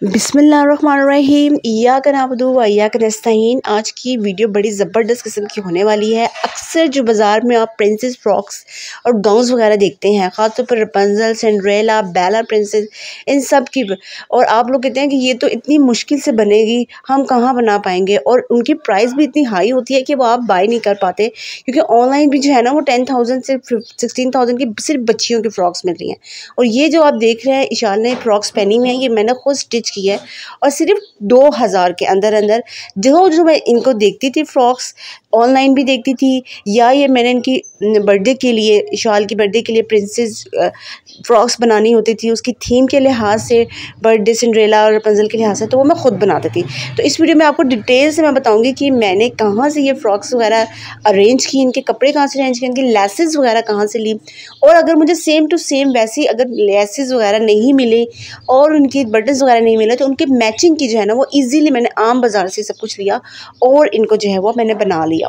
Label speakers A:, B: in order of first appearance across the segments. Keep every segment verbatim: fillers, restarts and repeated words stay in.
A: बिस्मिल्लाहिर्रहमानिर्रहीम इय्याका नअबुदु व इय्याका नस्तईन। आज की वीडियो बड़ी ज़बरदस्त किस्म की होने वाली है। अक्सर जो बाज़ार में आप प्रिंसेस फ्रॉक्स और गाउन्स वगैरह देखते हैं, ख़ासतौर पर रपुंज़ल, सिंड्रेला, बेला प्रिंसेस, इन सब की, और आप लोग कहते हैं कि ये तो इतनी मुश्किल से बनेगी, हम कहाँ बना पाएंगे, और उनकी प्राइस भी इतनी हाई होती है कि वो आप बाय नहीं कर पाते, क्योंकि ऑनलाइन भी जो है ना वो टेन थाउजेंड से सिक्सटीन थाउजेंड की सिर्फ बच्चियों की फ़्रॉक्स मिल रही हैं। और ये जो आप देख रहे हैं इशाल ने फ़्रॉक्स पहनी हुई है, ये मैंने खुद स्टिच की है और सिर्फ दो हज़ार के अंदर अंदर। जो जो मैं इनको देखती थी फ़्रॉक्स, ऑनलाइन भी देखती थी, या ये मैंने इनकी बर्थडे के लिए, इशाल की बर्थडे के लिए प्रिंसेस फ़्रॉक्स बनानी होती थी, उसकी थीम के लिहाज से, बर्थडे सिंड्रेला और रपुंज़ल के लिहाज से, तो वो मैं ख़ुद बनाती थी। तो इस वीडियो में आपको डिटेल से मैं बताऊंगी कि मैंने कहाँ से ये फ़्रॉक्स वगैरह अरेंज की, इनके कपड़े कहाँ से अरेंज किए, इनकी लेसेस वगैरह कहाँ से ली, और अगर मुझे सेम टू सेम वैसी अगर लेसेस वगैरह नहीं मिले और उनकी बटन्स वगैरह नहीं मिले, तो उनके मैचिंग की जो है ना वो ईज़िली मैंने आम बाज़ार से सब कुछ लिया और इनको जो है वो मैंने बना लिया।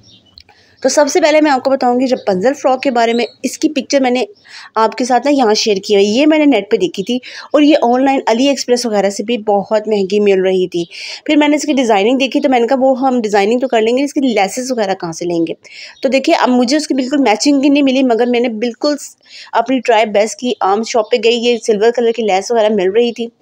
A: तो सबसे पहले मैं आपको बताऊंगी रपुंज़ल फ़्रॉक के बारे में। इसकी पिक्चर मैंने आपके साथ ना यहाँ शेयर की है। ये मैंने नेट पे देखी थी और ये ऑनलाइन अली एक्सप्रेस वगैरह से भी बहुत महंगी मिल रही थी। फिर मैंने इसकी डिज़ाइनिंग देखी तो मैंने कहा वो हम डिज़ाइनिंग तो कर लेंगे, इसकी लेसेस वगैरह कहाँ से लेंगे। तो देखिए, अब मुझे उसकी बिल्कुल मैचिंग की नहीं मिली, मगर मैंने बिल्कुल अपनी ट्राई बेस्ट की। आम शॉप पर गई, ये सिल्वर कलर की लेस वगैरह मिल रही थी,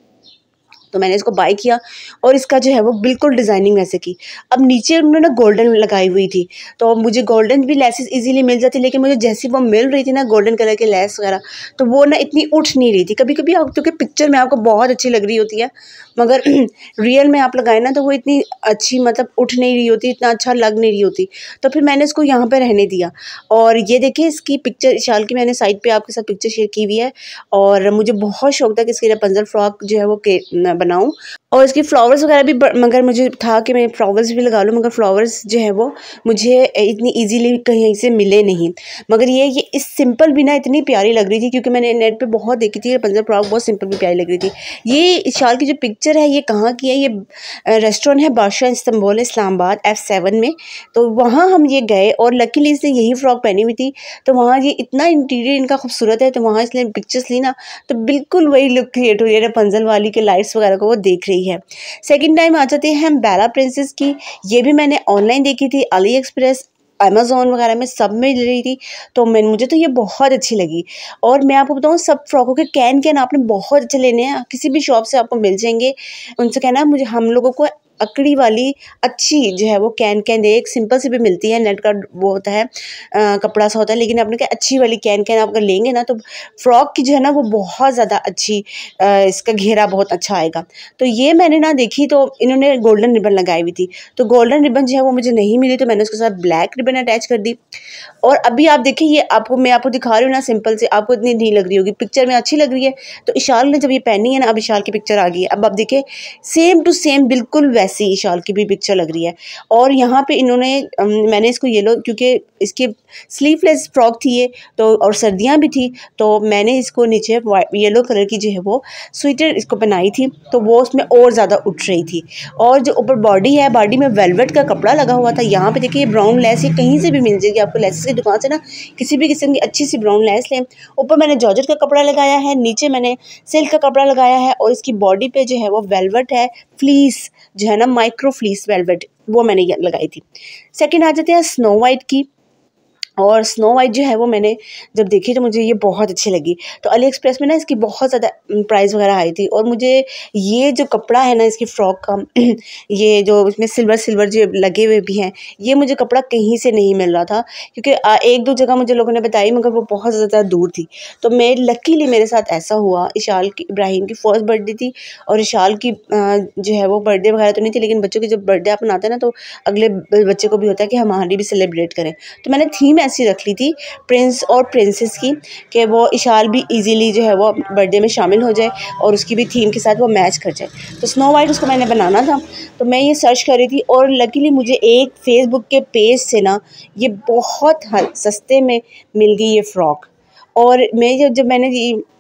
A: तो मैंने इसको बाय किया और इसका जो है वो बिल्कुल डिज़ाइनिंग ऐसे की। अब नीचे उन्होंने गोल्डन लगाई हुई थी, तो मुझे गोल्डन भी लेसेस इजीली मिल जाती, लेकिन मुझे जैसी वो मिल रही थी ना गोल्डन कलर की लेस वगैरह, तो वो ना इतनी उठ नहीं रही थी। कभी कभी आप, क्योंकि पिक्चर में आपको बहुत अच्छी लग रही होती है, मगर रियल में आप लगाए ना तो वो इतनी अच्छी मतलब उठ नहीं रही होती, इतना अच्छा लग नहीं रही होती। तो फिर मैंने इसको यहाँ पर रहने दिया। और ये देखिए, इसकी पिक्चर इशाल की मैंने साइड पर आपके साथ पिक्चर शेयर की हुई है, और मुझे बहुत शौक था कि इसकी रपुंज़ल फ़्रॉक जो है वो बनाऊं, और इसकी फ्लावर्स वगैरह भी, मगर मुझे था कि मैं फ्लावर्स भी लगा लूँ, मगर फ्लावर्स जो है वो मुझे इतनी इजीली कहीं से मिले नहीं। मगर ये ये इस सिंपल भी ना इतनी प्यारी लग रही थी, क्योंकि मैंने नेट पे बहुत देखी थी, रपुंज़ल फ्रॉक बहुत सिंपल भी प्यारी लग रही थी। ये शाल की जो पिक्चर है ये कहाँ की है, ये रेस्टोरेंट है बादशाह इस्तांबुल इस्लामाबाद एफ सेवन में। तो वहाँ हम ये गए और लकीली इसने यही फ़्रॉक पहनी हुई थी, तो वहाँ ये इतना इंटीरियर इनका खूबसूरत है, तो वहाँ इसलिए पिक्चर्स ली ना, तो बिल्कुल वही लुक क्रिएट हुई है रपुंज़ल वाली के लाइट्स वगैरह को वो देख रही है। सेकंड टाइम आ जाते हैं हम बेला प्रिंसेस की। ये भी मैंने ऑनलाइन देखी थी, अली एक्सप्रेस, अमेज़ॉन वगैरह में सब में मिल रही थी, तो मैं मुझे तो ये बहुत अच्छी लगी। और मैं आपको बताऊँ, सब फ्रॉकों के कैन कैन आपने बहुत अच्छे लेने हैं, किसी भी शॉप से आपको मिल जाएंगे। उनसे कहना मुझे, हम लोगों को अकड़ी वाली अच्छी जो है वो कैन कैन दे। एक सिंपल सी भी मिलती है, नेट का वो होता है, आ, कपड़ा सा होता है, लेकिन आपने क्या अच्छी वाली कैन कैन आप अगर लेंगे ना, तो फ्रॉक की जो है ना वो बहुत ज़्यादा अच्छी, आ, इसका घेरा बहुत अच्छा आएगा। तो ये मैंने ना देखी, तो इन्होंने गोल्डन रिबन लगाई हुई थी, तो गोल्डन रिबन जो है वो मुझे नहीं मिली, तो मैंने उसके साथ ब्लैक रिबन अटैच कर दी। और अभी आप देखिए, ये आपको मैं आपको दिखा रही हूँ ना सिंपल से, आपको इतनी नहीं लग रही होगी, पिक्चर में अच्छी लग रही है। तो इशाल ने जब ये पहनी है ना, अब इशाल की पिक्चर आ गई है, अब आप देखिए सेम टू सेम बिल्कुल वैसी इशाल की भी पिक्चर लग रही है। और यहाँ पे इन्होंने, मैंने इसको येलो, क्योंकि इसकी स्लीवलेस फ्रॉक थी ये, तो और सर्दियाँ भी थी, तो मैंने इसको नीचे येलो कलर की जो है वो स्वेटर इसको बनाई थी, तो वो उसमें और ज़्यादा उठ रही थी। और जो ऊपर बॉडी है, बॉडी में वेलवेट का कपड़ा लगा हुआ था। यहाँ पे देखिए ब्राउन लेस, ये कहीं से भी मिल जाएगी आपको, लेसेस की दुकान से ना किसी भी किस्म की अच्छी सी ब्राउन लेस लें। ऊपर मैंने जॉर्जेट का कपड़ा लगाया है, नीचे मैंने सिल्क का कपड़ा लगाया है, और इसकी बॉडी पे जो है वो वेलवेट है, फ्लीस जो है ना, माइक्रो फ्लीस वेलवेट, वो मैंने लगाई थी। सेकंड आ जाते हैं स्नो वाइट की। और स्नो वाइट जो है वो मैंने जब देखी तो मुझे ये बहुत अच्छी लगी। तो अली एक्सप्रेस में ना इसकी बहुत ज़्यादा प्राइस वगैरह आई थी, और मुझे ये जो कपड़ा है ना इसकी फ़्रॉक का, ये जो इसमें सिल्वर सिल्वर जो लगे हुए भी हैं, ये मुझे कपड़ा कहीं से नहीं मिल रहा था, क्योंकि एक दो जगह मुझे लोगों ने बताई, मगर वो बहुत ज़्यादा दूर थी। तो मैं लकीली मेरे साथ ऐसा हुआ, इशाल की, इब्राहिम की फर्स्ट बर्थडे थी, और इशाल की जो है वो बर्थडे वगैरह तो नहीं थी, लेकिन बच्चों की जब बर्थडे आप मनाते हैं ना, तो अगले बच्चे को भी होता है कि हमारी भी सेलिब्रेट करें। तो मैंने थीम ऐसी रख ली थी प्रिंस और प्रिंसेस की, कि वो इशाल भी इजीली जो है वो बर्थडे में शामिल हो जाए और उसकी भी थीम के साथ वो मैच कर जाए। तो स्नो वाइट उसको मैंने बनाना था, तो मैं ये सर्च कर रही थी, और लकीली मुझे एक फेसबुक के पेज से ना ये बहुत सस्ते में मिल गई ये फ़्रॉक। और मैं जब जब मैंने ये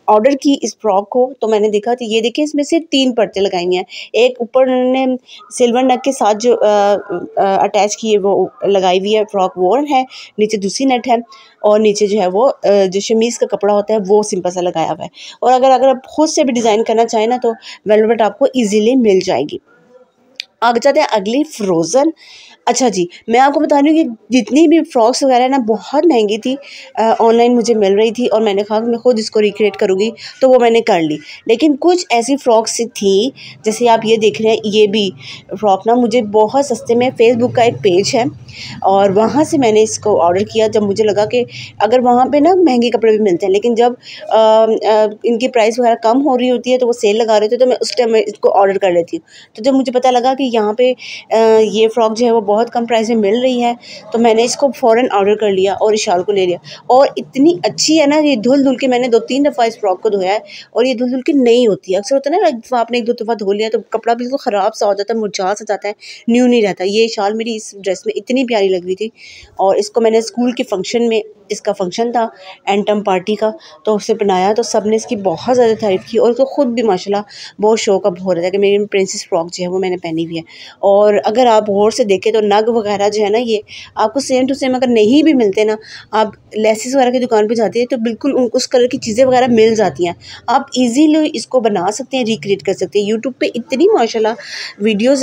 A: ऑर्डर की इस फ्रॉक को तो मैंने देखा कि ये देखिए इसमें से तीन परतें लगाई हैं। एक ऊपर उन्होंने सिल्वर नेट के साथ जो अटैच की है वो लगाई हुई है फ्रॉक वो है, नीचे दूसरी नेट है और नीचे जो है वो जो शमीज़ का कपड़ा होता है वो सिंपल सा लगाया हुआ है। और अगर अगर आप खुद से भी डिज़ाइन करना चाहें ना तो वेलवेट आपको ईजीली मिल जाएगी। आगे जाते हैं अगली फ्रोज़न। अच्छा जी, मैं आपको बता रही हूँ कि जितनी भी फ्रॉक्स वगैरह ना बहुत महंगी थी, ऑनलाइन मुझे मिल रही थी और मैंने कहा कि मैं खुद इसको रिक्रिएट करूँगी तो वो मैंने कर ली। लेकिन कुछ ऐसी फ्रॉक्स थी जैसे आप ये देख रहे हैं, ये भी फ्रॉक ना मुझे बहुत सस्ते में, फेसबुक का एक पेज है और वहाँ से मैंने इसको ऑर्डर किया जब मुझे लगा कि अगर वहाँ पे ना महंगे कपड़े भी मिलते हैं, लेकिन जब आ, आ, इनकी प्राइस वगैरह कम हो रही होती है तो वो सेल लगा रहे थे तो मैं उस टाइम में इसको ऑर्डर कर लेती हूँ। तो जब मुझे पता लगा कि यहाँ पे आ, ये फ़्रॉक जो है वो बहुत कम प्राइस में मिल रही है तो मैंने इसको फ़ौरन ऑर्डर कर लिया और इशाल को ले लिया। और इतनी अच्छी है ना, ये धुल धुल के मैंने दो तीन दफ़ा इस फ्रॉक को धोया है और ये धुल धुल के नई होती है। अक्सर होता है ना, एक दफ़ा आपने एक दो दफ़ा धो लिया तो कपड़ा बिल्कुल ख़राब सा हो जाता है, मुरझा सा जाता है, न्यू नहीं रहता। ये शाल मेरी इस ड्रेस में इतनी प्यारी लग रही थी और इसको मैंने स्कूल के फंक्शन में, इसका फंक्शन था एंटम पार्टी का, तो उसे बनाया तो सब ने इसकी बहुत ज़्यादा तारीफ़ की और तो ख़ुद भी माशाल्लाह बहुत शौक अब हो रहा था कि मेरी प्रिंसेस फ्रॉक जो है वो मैंने पहनी हुई है। और अगर आप गौर से देखें तो नग वगैरह जो है ना, ये आपको सेम टू सेम अगर नहीं भी मिलते ना, आप लेसिस वगैरह की दुकान पे जाती है तो बिल्कुल उस कलर की चीज़ें वगैरह मिल जाती हैं। आप इजीली इसको बना सकते हैं, रिक्रिएट कर सकते हैं। यूट्यूब पे इतनी माशाल्लाह वीडियोस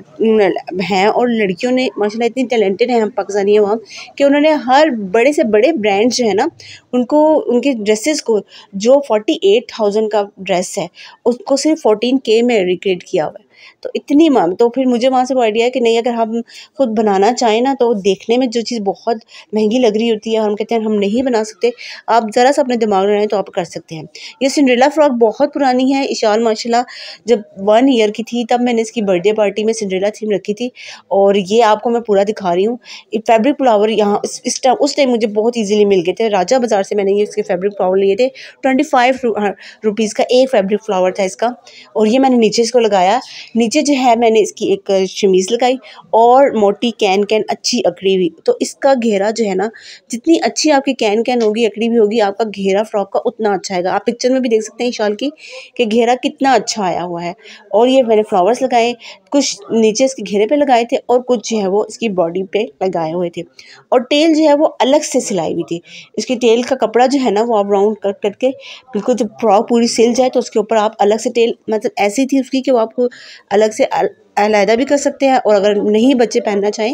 A: हैं और लड़कियों ने माशाल्लाह इतनी टैलेंटेड हैं हम पाकिस्तानी हैं वहाँ, कि उन्होंने हर बड़े से बड़े ब्रांड्स जो है ना उनको, उनके ड्रेसेस को, जो फोर्टी एट थाउजेंड का ड्रेस है उसको सिर्फ फोर्टीन के में रिक्रिएट किया हुआ है। तो इतनी मांग, तो फिर मुझे वहाँ से वो आइडिया है कि नहीं, अगर हम खुद बनाना चाहें ना तो देखने में जो चीज़ बहुत महंगी लग रही होती है हम कहते हैं हम नहीं बना सकते, आप ज़रा सा अपने दिमाग में रहें तो आप कर सकते हैं। ये सिंड्रेला फ्रॉक बहुत पुरानी है। इशाल माशाल्लाह जब वन ईयर की थी तब मैंने इसकी बर्थडे पार्टी में सिंड्रेला थीम रखी थी और ये आपको मैं पूरा दिखा रही हूँ। फैब्रिक फ्लावर यहाँ इस टाइम, उस टाइम मुझे बहुत ईजिली मिल गए थे, राजा बाज़ार से मैंने ये इसके फैब्रिक फ्लावर लिए थे। ट्वेंटी फाइव रुपीज़ का एक फैब्रिक फ्लावर था इसका और ये मैंने नीचे इसको लगाया। नीचे जो है मैंने इसकी एक शमीज़ लगाई और मोटी कैन कैन अच्छी अकड़ी हुई। तो इसका घेरा जो है ना, जितनी अच्छी आपकी कैन कैन होगी, अकड़ी हुई होगी, आपका घेरा फ्रॉक का उतना अच्छा आएगा। आप पिक्चर में भी देख सकते हैं शाल की कि घेरा कितना अच्छा आया हुआ है। और ये मैंने फ्लावर्स लगाए, कुछ नीचे इसके घेरे पे लगाए थे और कुछ जो है वो इसकी बॉडी पे लगाए हुए थे। और टेल जो है वो अलग से सिलाई हुई थी। इसकी टेल का कपड़ा जो है ना वो आप राउंड कट करके बिल्कुल जब फ्रॉक पूरी सिल जाए तो उसके ऊपर आप अलग से टेल, मतलब ऐसी थी उसकी कि वो आपको अलग से अलहदा भी कर सकते हैं और अगर नहीं बच्चे पहनना चाहें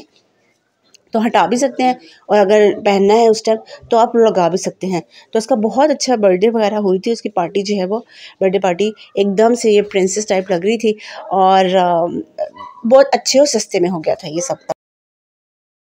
A: तो हटा भी सकते हैं और अगर पहनना है उस टाइम तो आप लगा भी सकते हैं। तो इसका बहुत अच्छा बर्थडे वगैरह हुई थी, उसकी पार्टी जो है वो बर्थडे पार्टी एकदम से ये प्रिंसेस टाइप लग रही थी और बहुत अच्छे और सस्ते में हो गया था ये सब।